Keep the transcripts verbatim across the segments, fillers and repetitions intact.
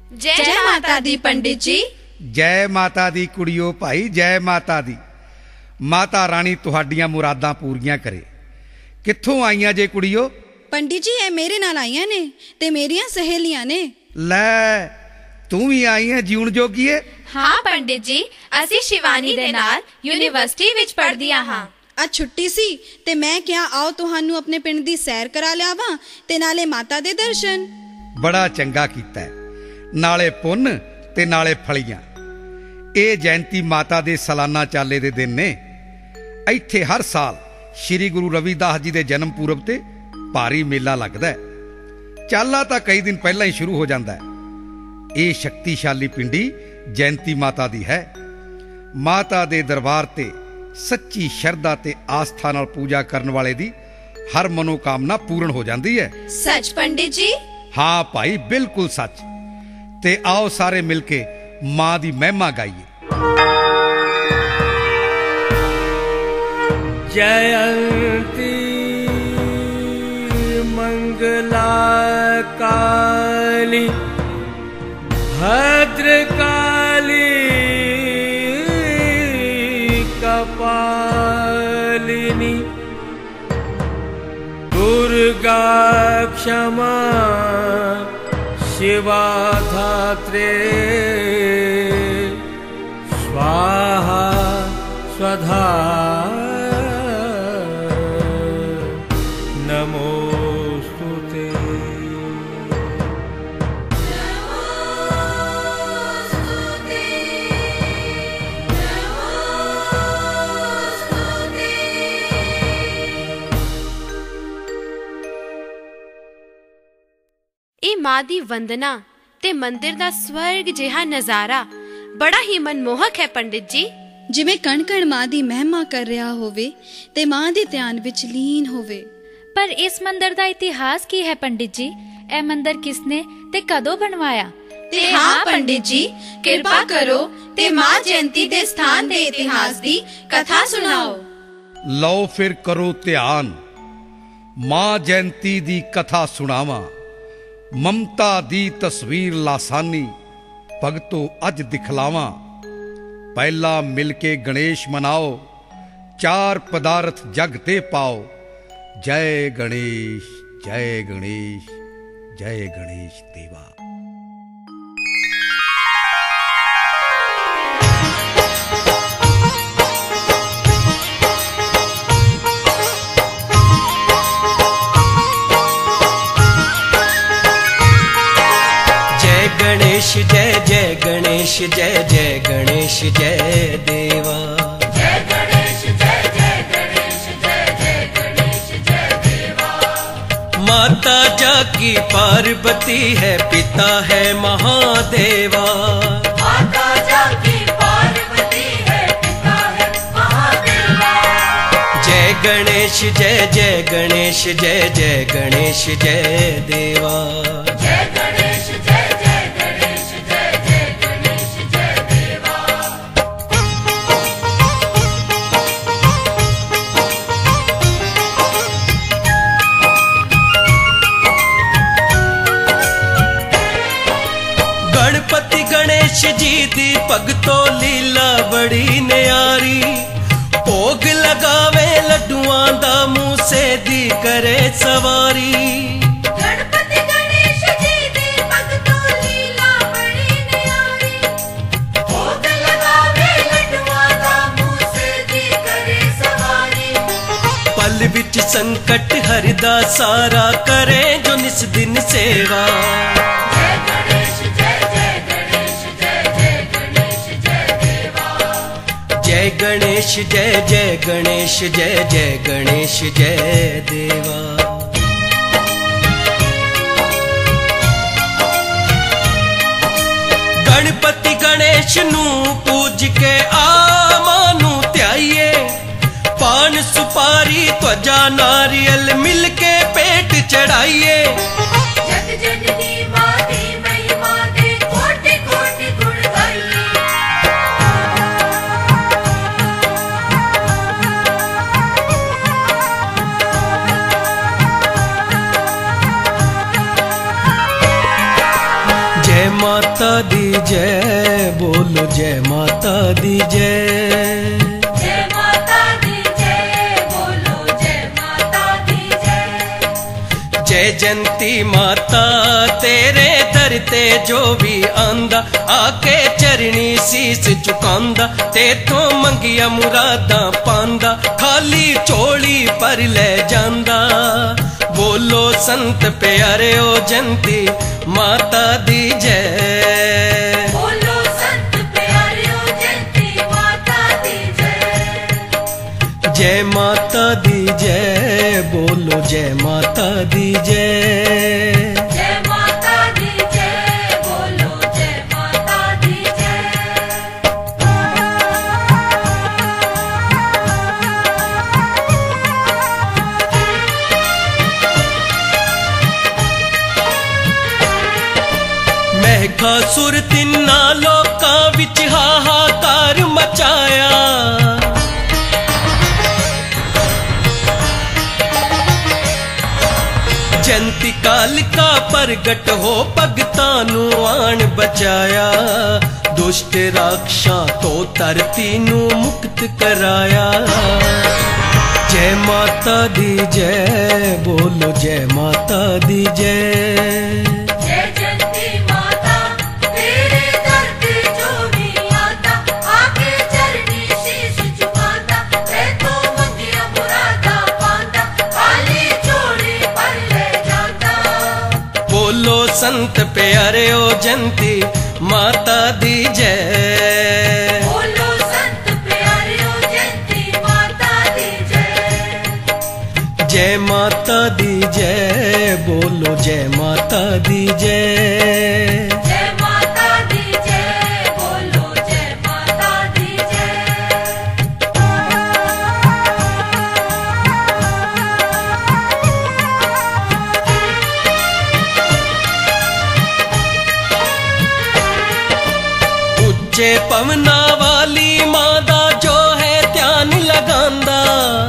जय माता दी पंडित जी। जय माता दी कुड़ियो भाई, जय माता दी। माता रानी तुहाडियां मुरादां पूरियां करे। कित्थों आईयां जे कुड़ियो? पंडित जी ए मेरे नाल आईयां ने ते मेरियां सहेलियां ने। लै तू भी आई है जीवन जोगीए? हाँ पंडित जी, असी शिवानी दे नाल यूनिवर्सिटी विच पढ़दियां हां। आज छुट्टी सी ते मैं क्या आओ तुहानू अपने पिंड दी सैर करा लियावां ते नाले माता दे दर्शन। बड़ा चंगा कीता है, नाले पुन्न ते नाले फलियां। ए जयंती माता दे सालाना चाले दे दिन ने। इत्थे हर साल श्री गुरु रविदास जी दे जन्म पूरब ते भारी मेला लगदा है। चाला तां कई दिन पहला ही शुरू हो जांदा है। ये शक्तिशाली पिंडी जयंती माता दी है। माता दे दरबार ते सच्ची शरदा ते आस्था नाल पूजा करन वाले दी हर मनोकामना पूर्ण हो जाती है। सच पंडित जी? हाँ भाई, बिल्कुल सच। ते आओ सारे मिलके मां दी महिमा गाइए। जयंती मंगला काली भद्रकाली कपालिनी दुर्गा क्षमा शिवा धात्रे स्वाहा स्वधा नमोस्तुते। मां दी वंदना ते मंदिर दा स्वर्ग जिहा नजारा बड़ा ही मनमोहक है पंडित जी। जिवें कण कण मां दी महिमा कर रहा होवे ते मां दे ध्यान विच लीन होवे। पर इस मंदिर दा इतिहास की है पंडित जी? ए मंदिर किसने ते कदों बनवाया? ते हाँ पंडित जी, कृपा करो ते मां जयंती दे स्थान दे इतिहास दी कथा सुनाओ। लो फिर करो ध्यान, मां जयंती दी कथा सुनावा। ममता दी तस्वीर लासानी भगतो अज दिखलावा। पहला मिलके गणेश मनाओ, चार पदार्थ जग ते पाओ। जय गणेश जय गणेश जय गणेश देवा। जय जय गणेश जय जय गणेश जय देवा। जय गणेश जय जय गणेश जय जय गणेश जय देवा। माता जाकी पार्वती है, पिता है महादेवा। माता जाकी पार्वती है, पिता है महादेवा। जय गणेश जय जय गणेश जय जय गणेश जय देवा। जय गणेश जय जी दी भगतो लीला बड़ी न्यारी। भोग लगावे लड्डुआं दा मूसे दी करे सवारी। गणपति गणेश जी दी भगतो लीला बड़ी न्यारी। भोग लगावे लड्डुआं दा मूसे दी करे सवारी। पल विच संकट हरदा सारा करे जो निस दिन सेवा। जय गणेश जय जय गणेश जय जय गणेश जय देवा। गणपति गणेश नू पूज के आ मानू ध्याइए। पान सुपारी त्वजा नारियल मिल के पेट चढ़ाइए। जग जननी मां दी महिमा दे कोटि कोटि गुण गाइए। माता माता दी जय, बोलो जय माता दी जय। जय माता दी जय, बोलो जय माता दी जय। जय जयंती माता तेरे दर ते जो भी आंदा, आके चरणी सीस झुकांदा, तेथों मंगिया मुरादा पांदा, खाली चोली पर ले जांदा। बोलो संत प्यारे ओ जयंती माता दी जय। बोलो संत प्यारे ओ जयंती माता दी जय। जय माता दी जय, बोलो जय माता दी जय। जय माता दी जय, बोलो जय माता दी जय। महकासुर तिन्ना लोकां विच हाहाकार मचाया, जयंती कालिका प्रगट हो भगतां नू आन बचाया, दुष्ट राक्षां तो धरती नू मुक्त कराया। जय माता दी जय, बोलो जय माता दी जय। जय जयंती माता तेरे दर पे जो भी आता, आके चरणी शीश झुकाता, तेथों मंगिया मुरादा पांदा, खाली चोली पर ले जाता। बोलो संत प्यारे ओ जयंती माता दी जय। बोलो संत प्यारे ओ जयंती माता दी जय। जय माता दी जय, बोलो जय माता दी जय। जय माता दी जय, बोलो जय माता दी जय। उच्चे पवना वाली मादा जो है ध्यान लगांदा,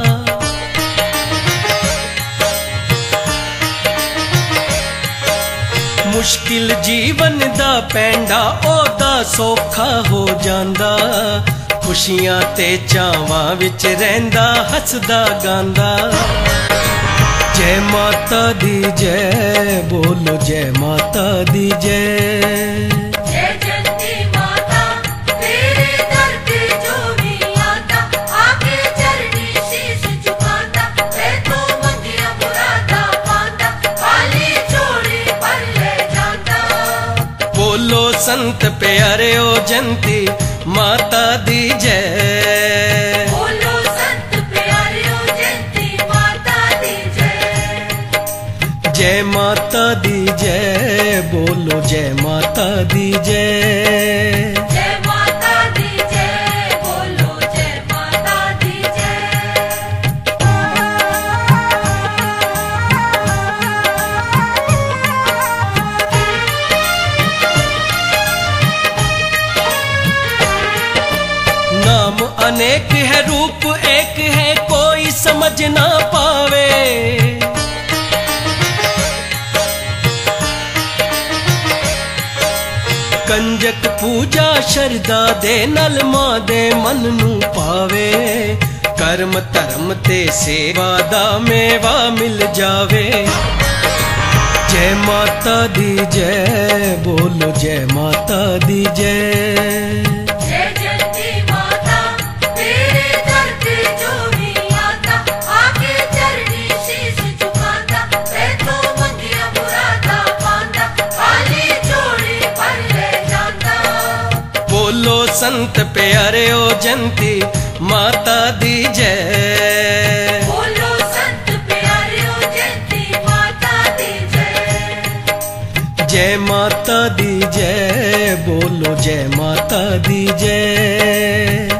मुश्किल जीवन दा पैंडा ओदा सौखा हो जांदा, खुशियां ते चावां विच रहिंदा हसदा गांदा। जय माता दी जय, बोलो जय माता दी जय। जय जयंती माता तेरे दर पे जो भी आता, आके चरणी शीश झुकाता, तेथों मंगिया मुरादा पांदा, खाली चोली पर ले जाता। बोलो संत प्यारे ओ जयंती माता दी जय। बोलो संत प्यारे ओ जयंती माता दी जय। जय माता दी जय, बोलो जय माता दी जय। जय माता दी जय, बोलो जय माता दी जय। नाम अनेक है रूप एक है, कोई समझ ना पावे, कंजक पूजा शरदा दे नल मां दे मन नू पावे, कर्म धर्म ते सेवा दा मेवा मिल जावे। जय माता दी जय, बोलो जय माता दी जय। जय जयंती माता तेरे दर पे जो भी आता, आके चरणी शीश झुकाता, तेथों मंगिया मुरादा पांदा, खाली चोली पर ले जाता। बोलो संत प्यारे ओ जयंती माता दी जय। बोलो संत प्यारे ओ जयंती माता दी जय। जय माता दी जय, बोलो जय माता दी जय।